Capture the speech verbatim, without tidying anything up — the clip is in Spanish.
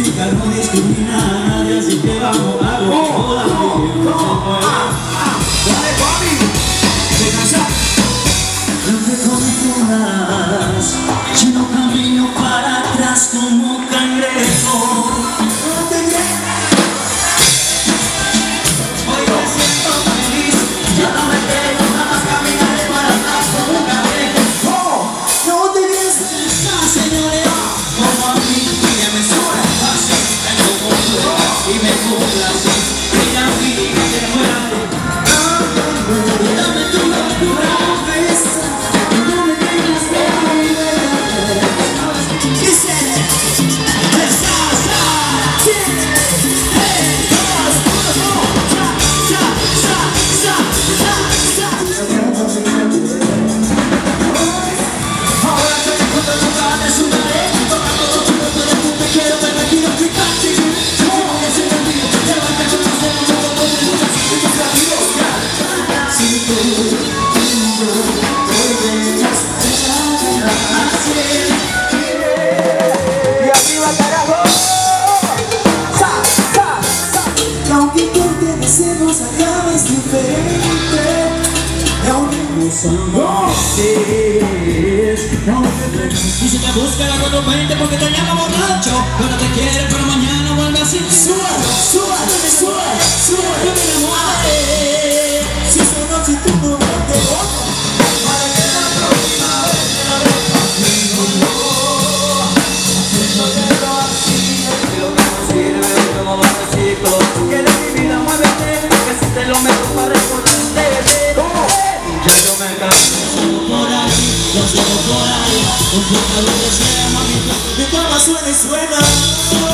música no discrimina a nadie, así que vamos a toda mi gente se mueve. Dale, papi, se cansa. No te confundas, yo no camino para atrás como cangrejo. No te hoy me siento feliz, ya no me tengo nada más, caminaré para atrás como un cangrejo. No te creas, señores, como a mí, ella me suena así, tengo como y me cumple así, ella a mí que muera. Dame tu locura, besa, no me tengas miedo. Dice, salsa, hey, dos, uno, cha, cha, cha, cha, cha, cha. Ahora que me encuentro en lugar de su madre, tocando todo tu cuerpo de punta, quiero verme aquí, no explicarte. Y arriba carajo, sa, sa, sa. Y aunque pertenecemos a claves diferentes, y aunque nos amantes, y si te busca la cuatro veinte porque te llama borracho, pero te quiere pero mañana vuelve así. Suba, suba, suba, suba, yo me enamoré. Si esa noche tú no me te botas, para que la próxima vez te la dejo conmigo. Haciéndolo así, y lo que no sirve es como dos reciclos. Que de mi vida muévete, que si te lo meto para recordarte. Ya yo me canso por ahí, lo sigo por ahí, un poco donde sea, mamita, mi cama suena y suena.